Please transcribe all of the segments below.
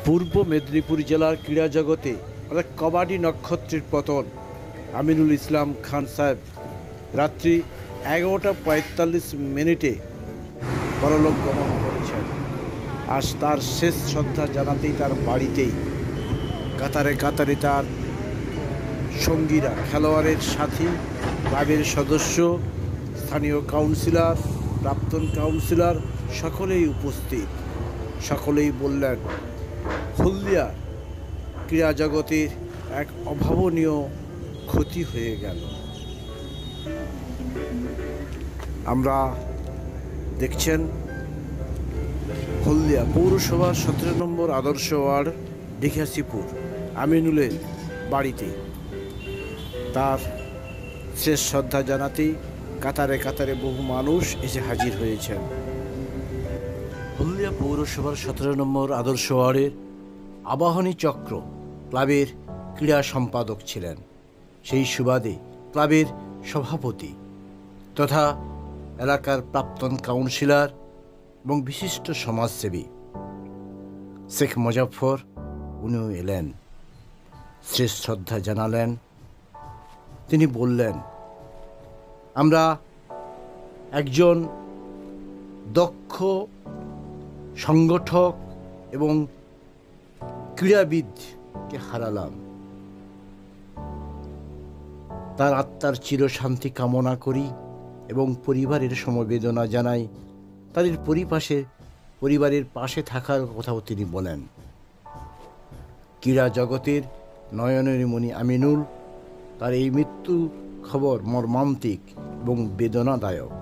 পূর্ব মেদিনীপুর জেলার ক্রীড়া জগতে অর্থাৎ কবাডি নক্ষত্রের পতন। আমিনুল ইসলাম খান সাহেব রাত্রি 11:45 পরলোক গমন করেছেন। আজ তার শেষ শ্রদ্ধা জানাতেই তার বাড়িতেই কাতারে কাতারে তার সঙ্গীরা, খেলোয়াড়ের সাথী, ক্লাবের সদস্য, স্থানীয় কাউন্সিলর, প্রাক্তন কাউন্সিলর সকলেই উপস্থিত। সকলেই বললেন হলদিয়া ক্রীড়া জগতের এক অভাবনীয় ক্ষতি হয়ে গেল। আমরা দেখছেন হলদিয়া পৌরসভার 17 নম্বর আদর্শ ওয়ার্ড ডিঘাসিপুর আমিনুলের বাড়িতে তার শেষ শ্রদ্ধা জানাতেই কাতারে কাতারে বহু মানুষ এসে হাজির হয়েছেন। হলদিয়া পৌরসভার 17 নম্বর আদর্শ ওয়ার্ডের আবাহনী চক্র ক্লাবের ক্রীড়া সম্পাদক ছিলেন। সেই সুবাদে ক্লাবের সভাপতি তথা এলাকার প্রাক্তন কাউন্সিলর এবং বিশিষ্ট সমাজসেবী শেখ মুজাফফর উনিও এলেন, শেষ শ্রদ্ধা জানালেন। তিনি বললেন, আমরা একজন দক্ষ সংগঠক এবং ক্রীড়াবিদকে হারালাম। তার আত্মার চিরশান্তি কামনা করি এবং পরিবারের সমবেদনা জানাই। তাদের পরিবারের পাশে থাকার কথাও তিনি বলেন। ক্রীড়া জগতের নয়নের মণি আমিনুল, তার এই মৃত্যু খবর মর্মান্তিক এবং বেদনাদায়ক।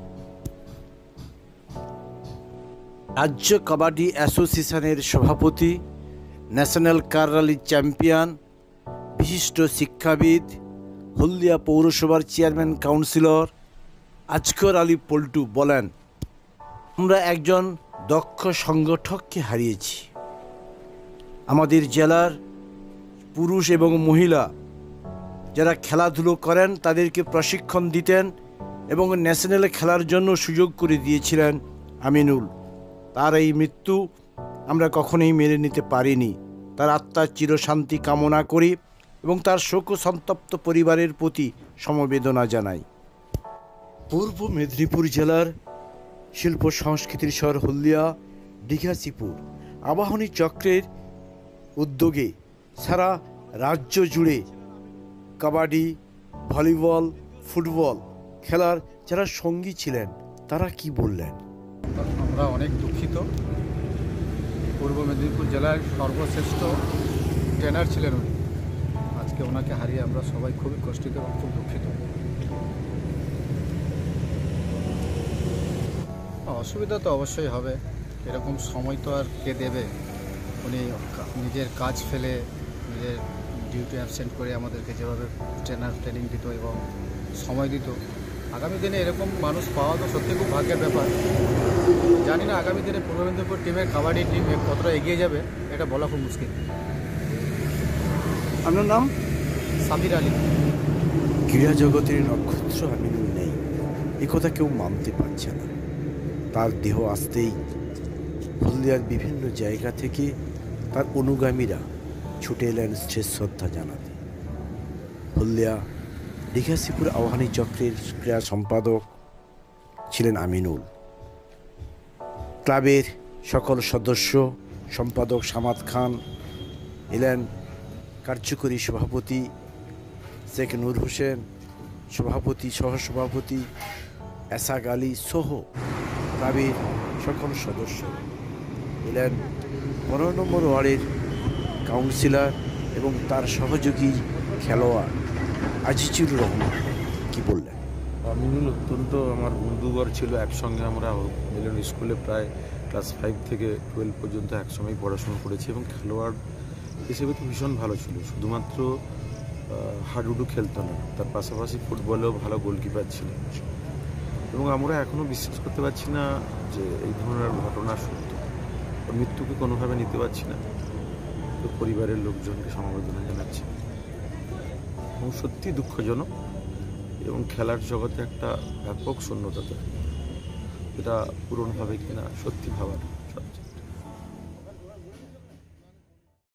রাজ্য কাবাডি অ্যাসোসিয়েশনের সভাপতি, ন্যাশনাল কার র্যালি চ্যাম্পিয়ন, বিশিষ্ট শিক্ষাবিদ, হলদিয়া পৌরসভার চেয়ারম্যান কাউন্সিলর আজকর আলী পল্টু বলেন, আমরা একজন দক্ষ সংগঠককে হারিয়েছি। আমাদের জেলার পুরুষ এবং মহিলা যারা খেলাধুলো করেন তাদেরকে প্রশিক্ষণ দিতেন এবং ন্যাশনালে খেলার জন্য সুযোগ করে দিয়েছিলেন আমিনুল। তার এই মৃত্যু আমরা কখনোই মেনে নিতে পারিনি। তার আত্মার চিরশান্তি কামনা করি এবং তার শোক সন্তপ্ত পরিবারের প্রতি সমবেদনা জানাই। পূর্ব মেদিনীপুর জেলার শিল্প সংস্কৃতির শহর হলদিয়া ডিঘাসিপুর আবাহনী চক্রের উদ্যোগে সারা রাজ্য জুড়ে কাবাডি, ভলিবল, ফুটবল খেলার যারা সঙ্গী ছিলেন তারা কি বললেন? আমরা অনেক দুঃখিত। পূর্ব মেদিনীপুর জেলার সর্বশ্রেষ্ঠ ট্রেনার ছিলেন উনি। আজকে ওনাকে হারিয়ে আমরা সবাই খুবই কষ্টিত এবং খুব দুঃখিত। অসুবিধা তো অবশ্যই হবে, এরকম সময় তো আর কে দেবে। উনি নিজের কাজ ফেলে নিজের ডিউটি অ্যাবসেন্ট করে আমাদেরকে যেভাবে ট্রেনিং দিত এবং সময় দিত, আগামী দিনে এরকম মানুষ পাওয়া তো সত্যি খুব ভাগ্যের ব্যাপার। জানি না আগামী দিনে পূর্ব মেদিনীপুর টিমের কাবাডি টিম কতটা এগিয়ে যাবে এটা বলা খুব মুশকিল। আপনার নাম? সাবির আলী। ক্রীড়া জগতের নক্ষত্র আমিনুল নেই, একথা কেউ মানতে পারছে না। তার দেহ আসতেই হলদিয়ার বিভিন্ন জায়গা থেকে তার অনুগামীরা ছুটে এলেন শেষ শ্রদ্ধা জানাতে। হলদিয়া ডিঘাসিপুর আবাহনী চক্রের ক্রীড়া সম্পাদক ছিলেন আমিনুল। ক্লাবের সকল সদস্য, সম্পাদক সামাদ খান এলেন, কার্যকরী সভাপতি শেখ নূর হোসেন, সভাপতি সহসভাপতি এসাক আলী সহ ক্লাবের সকল সদস্য এলেন। 15 নম্বর ওয়ার্ডের কাউন্সিলর এবং তার সহযোগী খেলোয়াড় আজিজুর রহমান কি বললেন? আমিনুল অত্যন্ত আমার বন্ধুবর ছিল। একসঙ্গে আমরা মিলন স্কুলে প্রায় ক্লাস 5 থেকে 12 পর্যন্ত একসঙ্গেই পড়াশোনা করেছি এবং খেলোয়াড় হিসেবে তো ভীষণ ভালো ছিল। শুধুমাত্র হাডুডু খেলতো না, তার পাশাপাশি ফুটবলেও ভালো গোলকিপার ছিল এবং আমরা এখনও বিশ্বাস করতে পারছি না যে এই ধরনের ঘটনা সত্য। মৃত্যুকে কোনোভাবে নিতে পারছি না। তো পরিবারের লোকজনকে সমবেদনা জানাচ্ছি এবং সত্যি দুঃখজনক এবং খেলার জগতে একটা ব্যাপক শূন্যতা, এটা পূরণ হবে কিনা সত্যি ভাবার।